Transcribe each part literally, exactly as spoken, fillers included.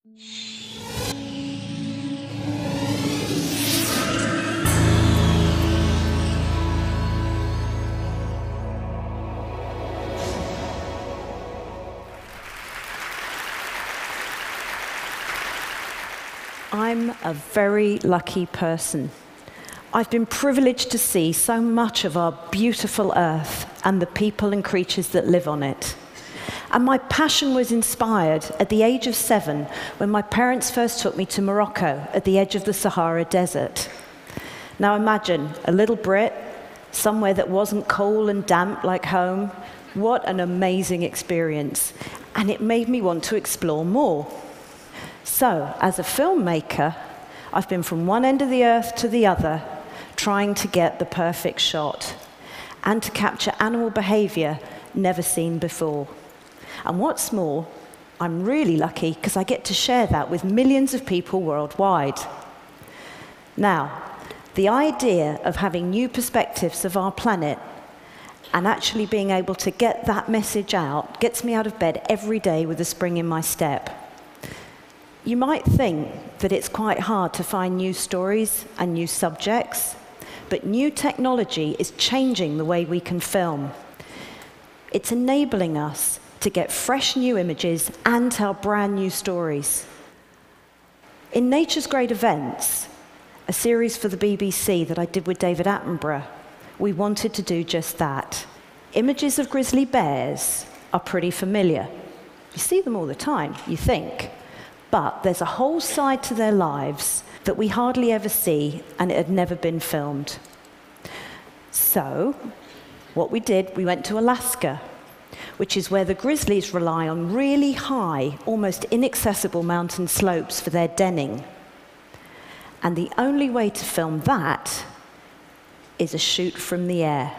I'm a very lucky person. I've been privileged to see so much of our beautiful Earth and the people and creatures that live on it. And my passion was inspired at the age of seven when my parents first took me to Morocco at the edge of the Sahara Desert. Now imagine a little Brit, somewhere that wasn't cold and damp like home. What an amazing experience. And it made me want to explore more. So, as a filmmaker, I've been from one end of the earth to the other, trying to get the perfect shot and to capture animal behavior never seen before. And what's more, I'm really lucky because I get to share that with millions of people worldwide. Now, the idea of having new perspectives of our planet and actually being able to get that message out gets me out of bed every day with a spring in my step. You might think that it's quite hard to find new stories and new subjects, but new technology is changing the way we can film. It's enabling us to get fresh new images and tell brand new stories. In Nature's Great Events, a series for the B B C that I did with David Attenborough, we wanted to do just that. Images of grizzly bears are pretty familiar. You see them all the time, you think. But there's a whole side to their lives that we hardly ever see, and it had never been filmed. So, what we did, we went to Alaska, which is where the grizzlies rely on really high, almost inaccessible mountain slopes for their denning. And the only way to film that is a shoot from the air.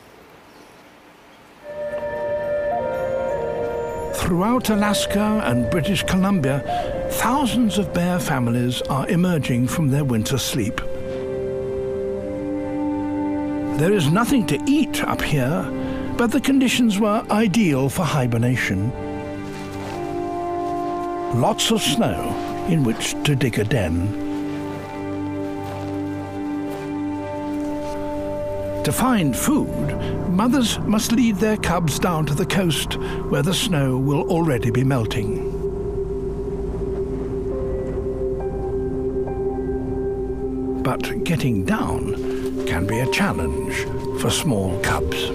Throughout Alaska and British Columbia, thousands of bear families are emerging from their winter sleep. There is nothing to eat up here, but the conditions were ideal for hibernation. Lots of snow in which to dig a den. To find food, mothers must lead their cubs down to the coast, where the snow will already be melting. But getting down can be a challenge for small cubs.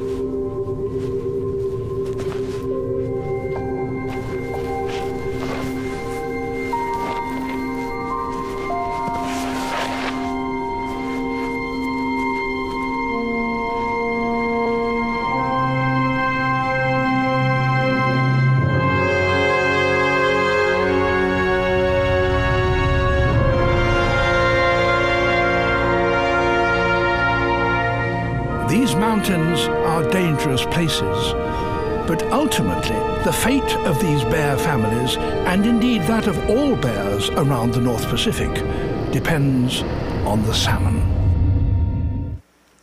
These mountains are dangerous places, but ultimately the fate of these bear families, and indeed that of all bears around the North Pacific, depends on the salmon.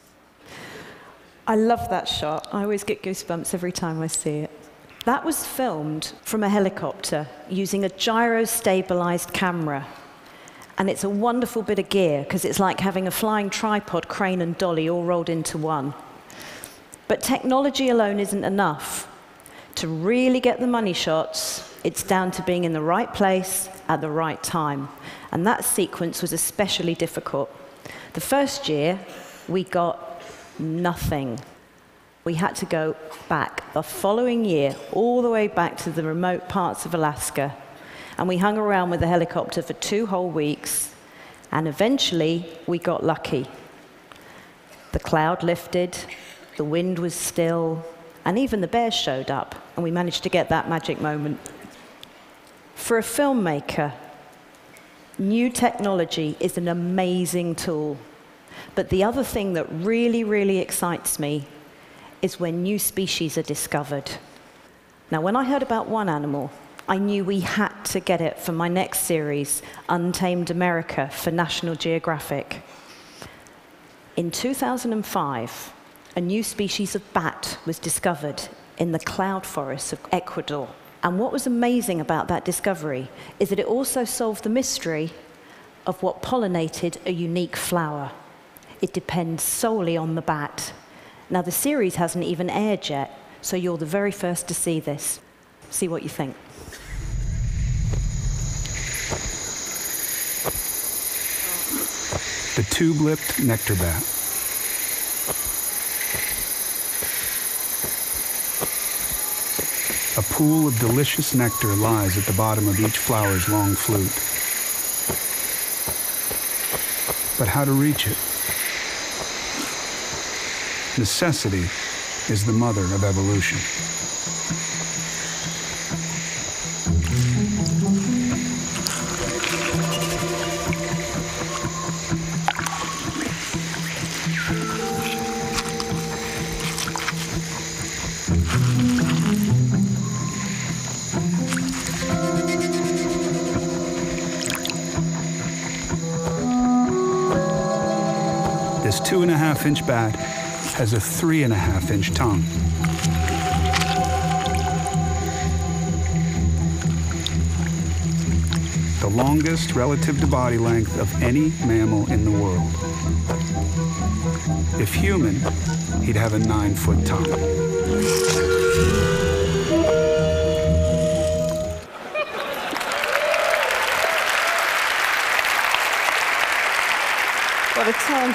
I love that shot. I always get goosebumps every time I see it. That was filmed from a helicopter using a gyro-stabilized camera. And it's a wonderful bit of gear, because it's like having a flying tripod, crane, and dolly all rolled into one. But technology alone isn't enough. To really get the money shots, it's down to being in the right place at the right time. And that sequence was especially difficult. The first year, we got nothing. We had to go back the following year, all the way back to the remote parts of Alaska. And we hung around with the helicopter for two whole weeks, and eventually we got lucky. The cloud lifted, the wind was still, and even the bears showed up, and we managed to get that magic moment. For a filmmaker, new technology is an amazing tool. But the other thing that really, really excites me is when new species are discovered. Now, when I heard about one animal, I knew we had to get it for my next series, Untamed America, for National Geographic. In two thousand five, a new species of bat was discovered in the cloud forests of Ecuador. And what was amazing about that discovery is that it also solved the mystery of what pollinated a unique flower. It depends solely on the bat. Now, the series hasn't even aired yet, so you're the very first to see this. See what you think. The tube-lipped nectar bat. A pool of delicious nectar lies at the bottom of each flower's long flute. But how to reach it? Necessity is the mother of evolution. This two and a half inch bat has a three and a half inch tongue. The longest relative to body length of any mammal in the world. If human, he'd have a nine foot tongue. What a tongue.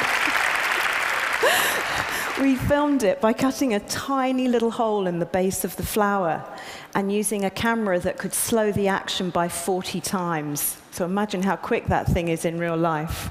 We filmed it by cutting a tiny little hole in the base of the flower and using a camera that could slow the action by forty times. So imagine how quick that thing is in real life.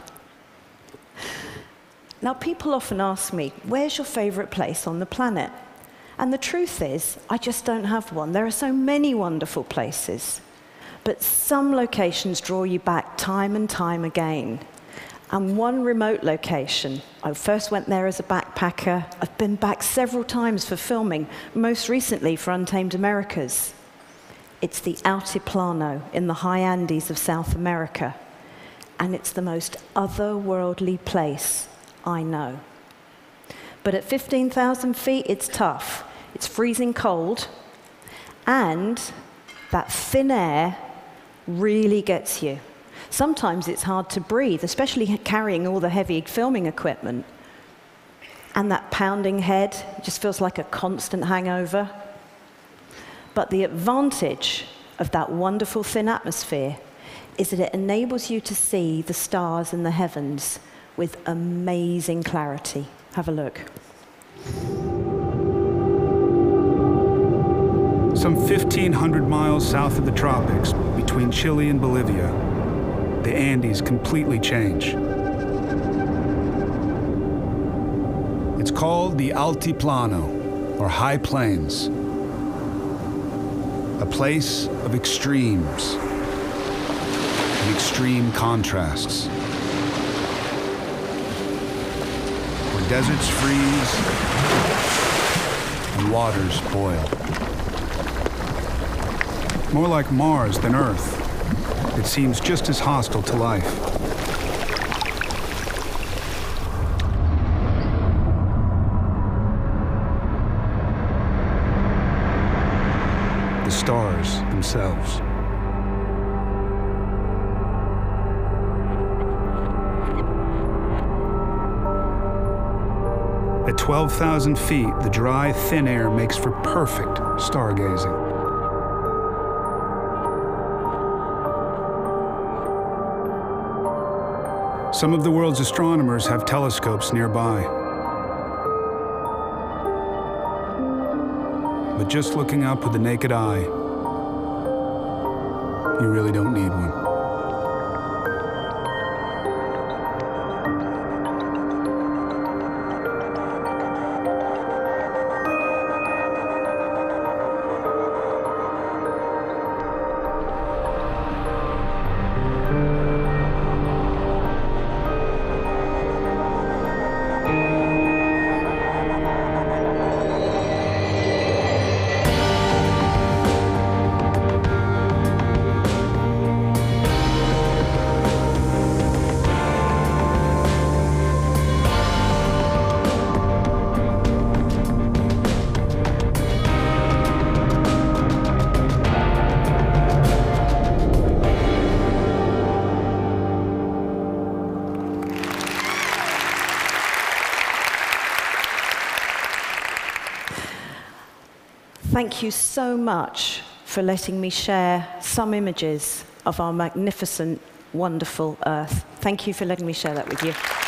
Now, people often ask me, where's your favorite place on the planet? And the truth is, I just don't have one. There are so many wonderful places. But some locations draw you back time and time again. And one remote location, I first went there as a backpacker. I've been back several times for filming, most recently for Untamed Americas. It's the Altiplano in the high Andes of South America. And it's the most otherworldly place I know. But at fifteen thousand feet, it's tough. It's freezing cold, and that thin air really gets you. Sometimes it's hard to breathe, especially carrying all the heavy filming equipment. And that pounding head just feels like a constant hangover. But the advantage of that wonderful thin atmosphere is that it enables you to see the stars in the heavens with amazing clarity. Have a look. Some fifteen hundred miles south of the tropics, between Chile and Bolivia, the Andes completely change. It's called the Altiplano, or High Plains, a place of extremes and extreme contrasts, where deserts freeze and waters boil. More like Mars than Earth, it seems just as hostile to life. The stars themselves. At twelve thousand feet, the dry, thin air makes for perfect stargazing. Some of the world's astronomers have telescopes nearby. But just looking up with the naked eye, you really don't need one. Thank you so much for letting me share some images of our magnificent, wonderful Earth. Thank you for letting me share that with you.